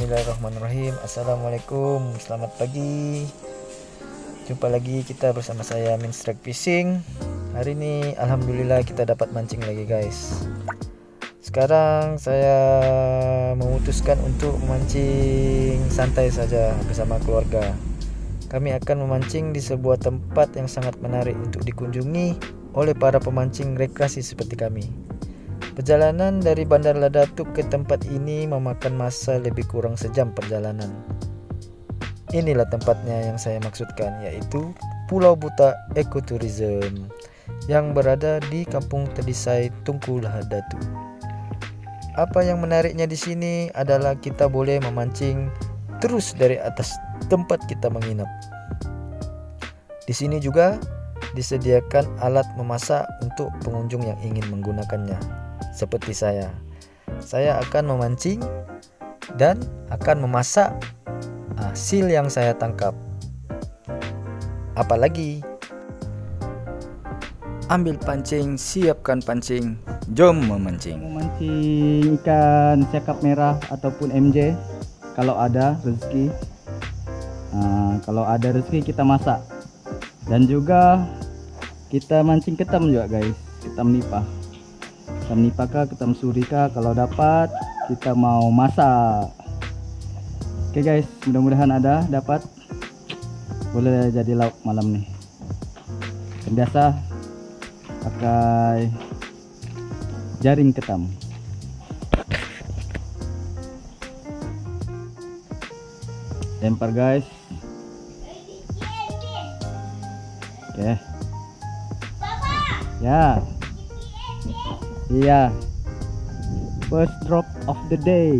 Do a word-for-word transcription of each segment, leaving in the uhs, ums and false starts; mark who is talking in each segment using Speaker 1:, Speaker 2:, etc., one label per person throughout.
Speaker 1: Bismillahirrahmanirrahim. Assalamualaikum, selamat pagi. Jumpa lagi kita bersama saya Min Strike Fishing. Hari ini alhamdulillah kita dapat mancing lagi guys. Sekarang saya memutuskan untuk memancing santai saja bersama keluarga. Kami akan memancing di sebuah tempat yang sangat menarik untuk dikunjungi oleh para pemancing rekreasi seperti kami. Perjalanan dari Bandar Ladatuk ke tempat ini memakan masa lebih kurang sejam perjalanan. Inilah tempatnya yang saya maksudkan, yaitu Pulau Buta Ekoturism yang berada di Kampung Tedisai, Tunku Ladatuk. Apa yang menariknya di sini adalah kita boleh memancing terus dari atas tempat kita menginap. Di sini juga disediakan alat memasak untuk pengunjung yang ingin menggunakannya. Seperti saya, saya akan memancing dan akan memasak hasil yang saya tangkap. Apalagi, ambil pancing, siapkan pancing, jom memancing.
Speaker 2: Memancing ikan cakap merah ataupun M J kalau ada rezeki. Nah, kalau ada rezeki kita masak. Dan juga kita mancing ketam juga guys, ketam nipah. Ketam nipah kah, ketam suri kah, kalau dapat kita mau masak. Oke guys, mudah-mudahan ada dapat, boleh jadi lauk malam nih. Dan biasa pakai jaring ketam. Lempar guys. Oke. Ya. Iya. First drop of the day.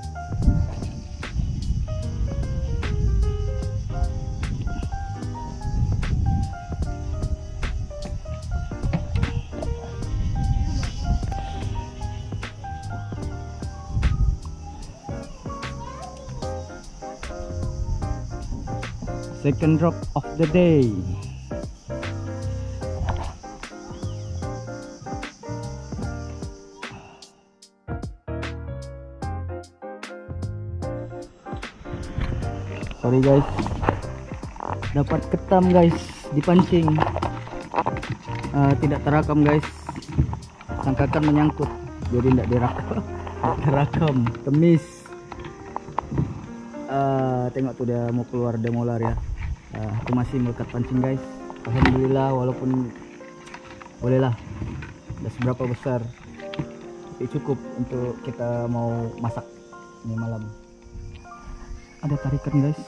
Speaker 2: Second drop of the day. Sorry guys, dapat ketam guys dipancing, uh, tidak terakam guys, sangkakan menyangkut jadi tidak direkam. Terakam, temis. Uh, tengok tuh dia mau keluar, dia mau lari ya. Uh, aku masih melekat pancing guys. Alhamdulillah, walaupun bolehlah tidak seberapa besar, tapi cukup untuk kita mau masak ini malam. Ada tarikan guys.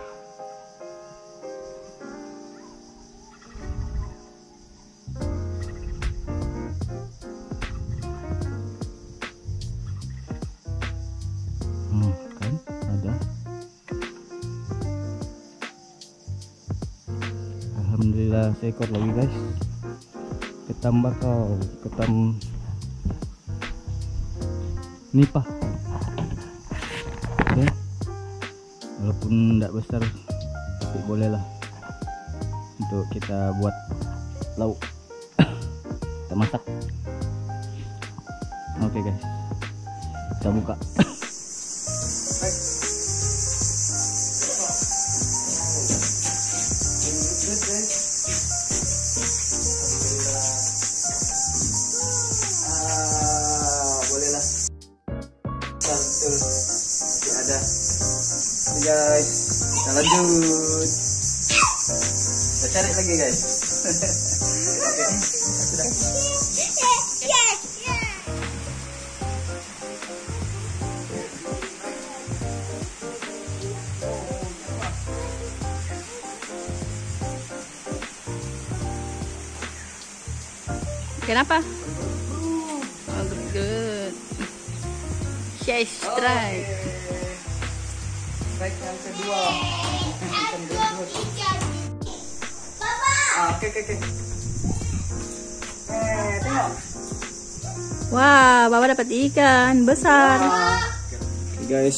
Speaker 2: Hmm, kan ada. Alhamdulillah seekor lagi guys. Ketam bakau, ketam nipah. Oke. Walaupun tidak besar, tapi bolehlah untuk kita buat lauk. Kita masak. Oke guys, kita buka. Bolehlah. Betul, masih ada. Guys, kita lanjut. Kita cari lagi guys. Oke, sudah.
Speaker 3: Kenapa? Oh, good, good. Yes, strike.
Speaker 2: Strike yang kedua. Ah, oke, oke, oke. Eh, tengok.
Speaker 3: Wah, Bapak dapat ikan besar.
Speaker 1: Oke guys,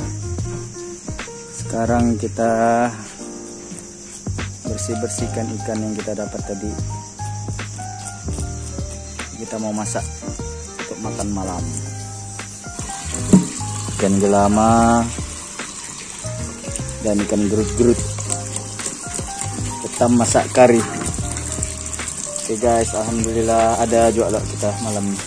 Speaker 1: sekarang kita bersih-bersihkan ikan yang kita dapat tadi. Kita mau masak untuk makan malam. Ikan gelama
Speaker 2: dan ikan gerut-gerut. Kita masak kari. Oke guys, alhamdulillah ada juga lauk kita malam ini.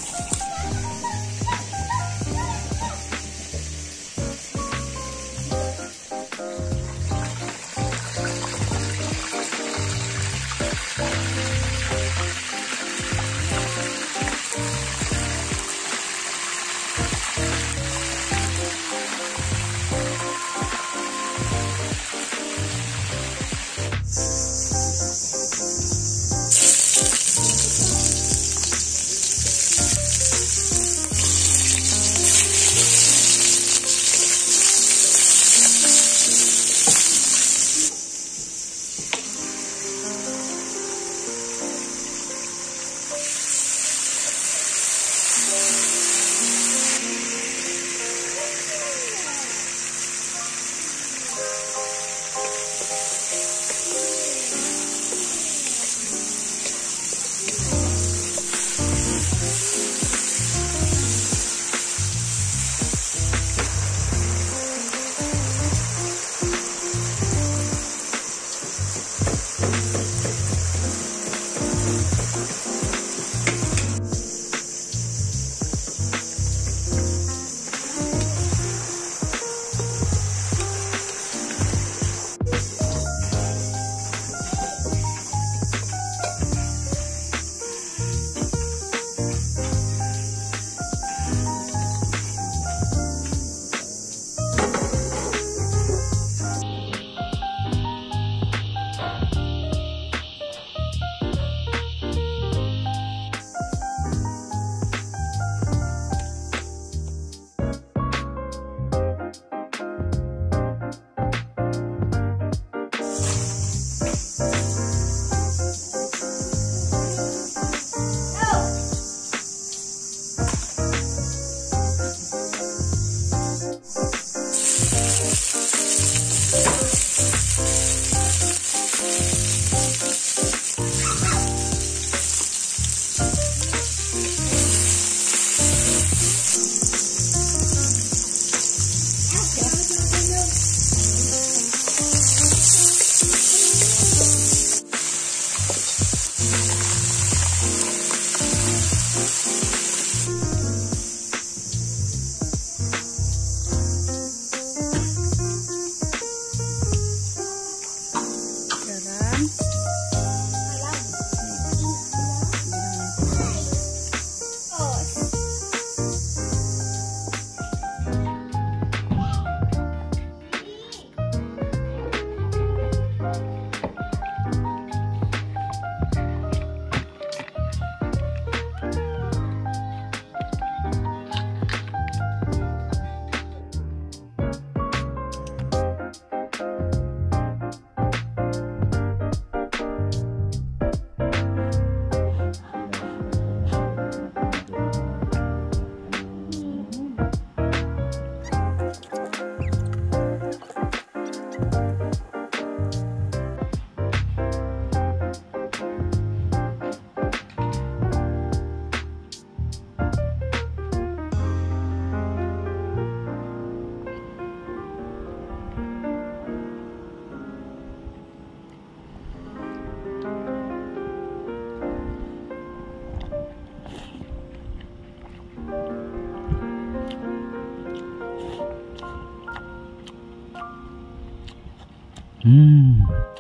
Speaker 2: Hmm.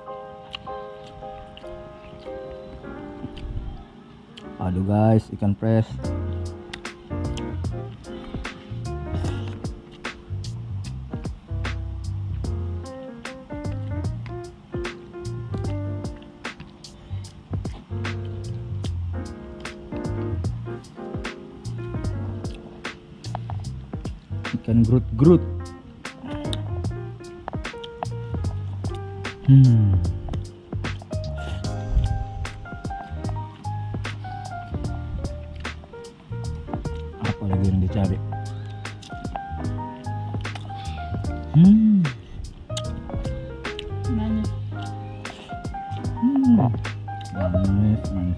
Speaker 2: Aduh guys, ikan fresh. Ikan gerut-gerut. Hmm. Apa lagi yang dicari? Hmm.
Speaker 3: Manis.
Speaker 2: Hmm. Manis, manis.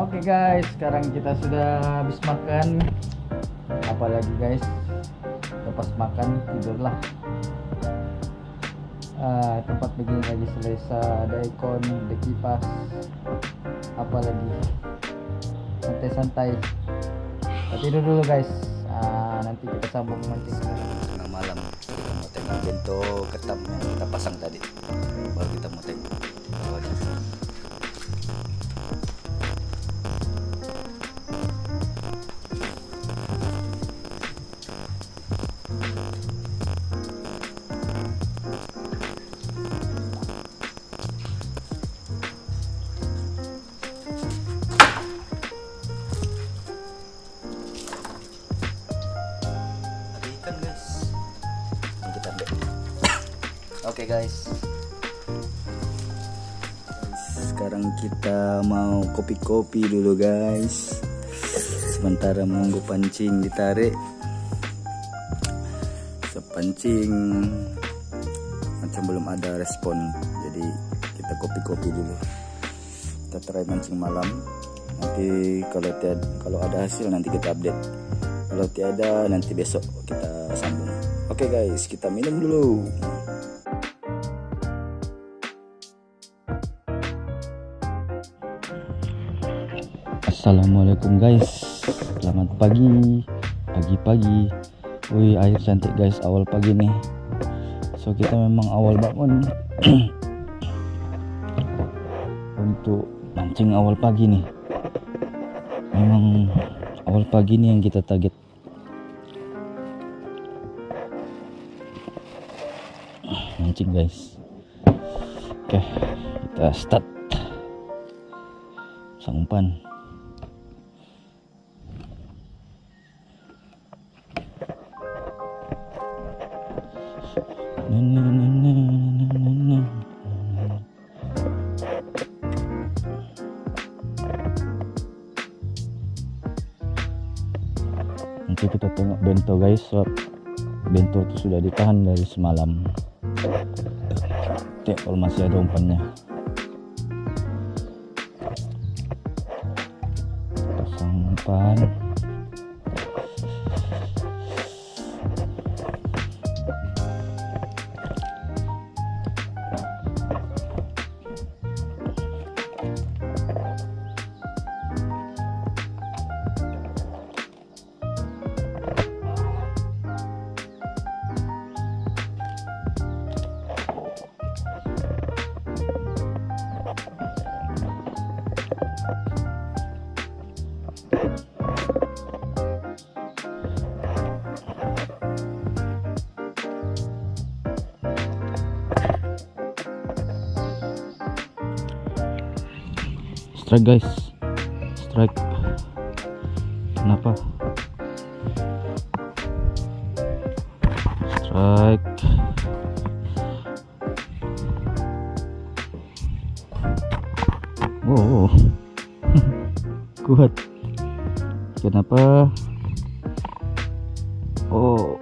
Speaker 2: Oke guys, sekarang kita sudah habis makan. Apalagi guys, lepas makan tidurlah. Ah, tempat begini lagi selesa, ada aircon, ada kipas. Apalagi santai-santai. Kita tidur dulu guys. Ah, nanti kita sambung mancing
Speaker 1: Tengah malam kita mau tengok bento ketam yang kita pasang tadi. Baru kita mau tengok. Oke guys, sekarang kita mau kopi-kopi dulu guys. Sementara menunggu pancing ditarik. Sepancing macam belum ada respon, jadi kita kopi-kopi dulu. Kita try mancing malam. Nanti kalau tiada, kalau ada hasil nanti kita update. Kalau tiada nanti besok kita sambung. Oke guys, kita minum dulu.
Speaker 2: Assalamualaikum guys, selamat pagi, pagi-pagi. Wih, air cantik guys awal pagi nih. So kita memang awal bangun untuk mancing awal pagi nih. Memang awal pagi nih yang kita target. Mancing guys. Oke, kita start pasang umpan. Nanti kita tengok bento guys, sebab bento itu sudah ditahan dari semalam. Cek kalau masih ada umpannya. Pasang umpan. Strike guys, strike. Kenapa? Strike. Wow, kuat. Kenapa? Oh,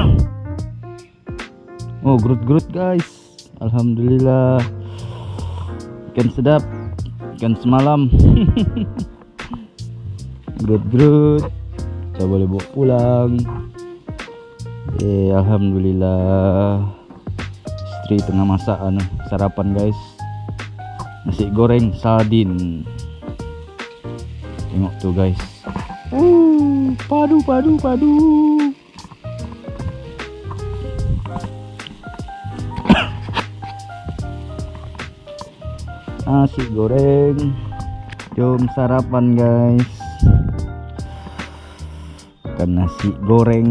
Speaker 2: oh, gerut-gerut guys. Alhamdulillah, ikan sedap. Ikan semalam. Gerut-gerut. Kita boleh bawa pulang. Eh, alhamdulillah. Istri tengah masak anu sarapan guys. Nasi goreng sardin. Tengok tuh guys. Uh, padu padu padu. Nasi goreng, jom sarapan guys. Makan nasi goreng.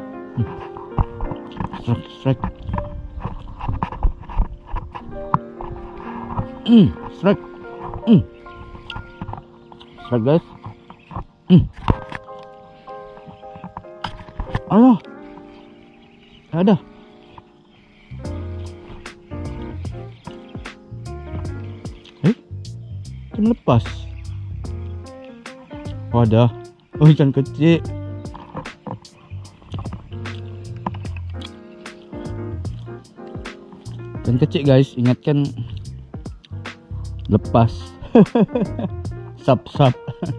Speaker 2: Strike, strike. Hmm, strike. Hmm. Strike guys. Hmm. Allah. Ada. Eh? Ikan lepas. Oh, ada. Oh, ikan kecil. Ikan kecil guys, ingatkan lepas. Sap-sap.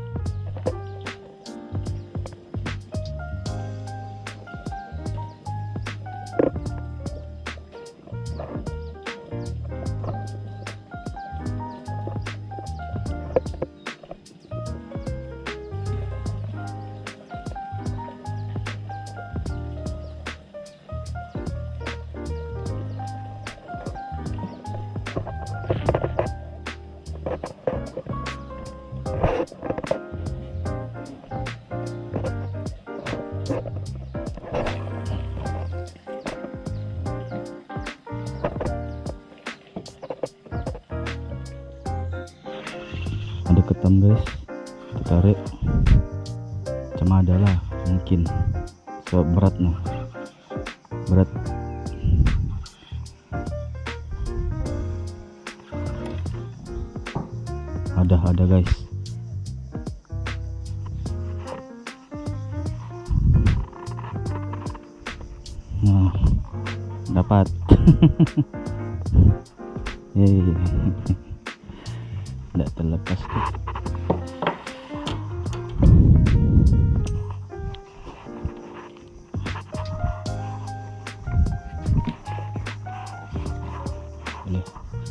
Speaker 2: Ada ketam guys, kita tarik. Cuma ada lah mungkin seberatnya, berat. Ada ada guys. Nah, dapat. Yeay. Tidak terlepas tuh. Boleh.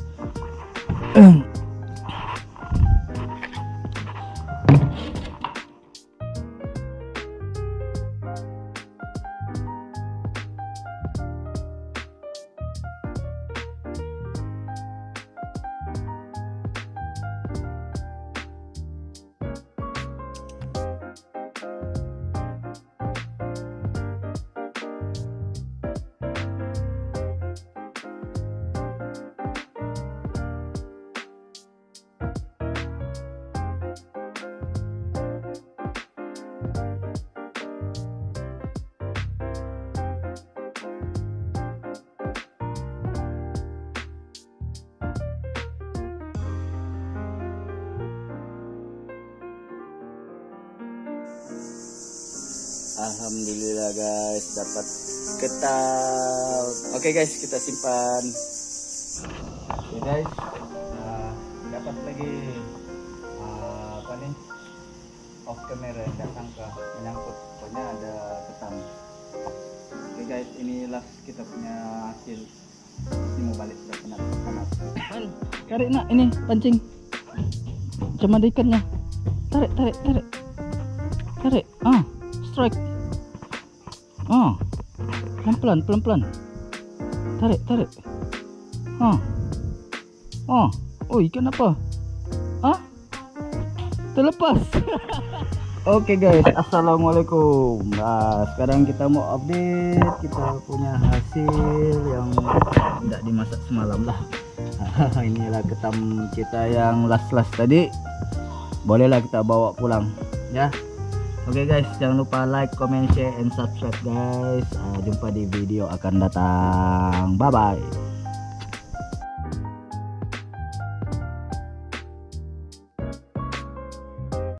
Speaker 2: Alhamdulillah guys, dapat ketam. Oke guys, kita simpan. Oke guys, nah, dapat lagi uh, apa nih, off camera yang nggak sangka menyangkut, pokoknya ada ketam. Oke guys, inilah kita punya hasil. Ini mau balik sudah panas panas. Tarik nak, ini pancing. Cuma ada ikannya. Tarik tarik tarik tarik. Ah, strike. Ah, pelan-pelan, pelan-pelan. Tarik, tarik. Ah, ah, oh ikan apa? Ah, terlepas. Oke guys, assalamualaikum. Nah, sekarang kita mau update. Kita punya hasil yang tidak dimasak semalam lah. Inilah ketam kita yang las-las tadi. Bolehlah kita bawa pulang, ya. Oke guys, jangan lupa like, comment, share, and subscribe guys. Uh, jumpa di video akan datang. Bye bye.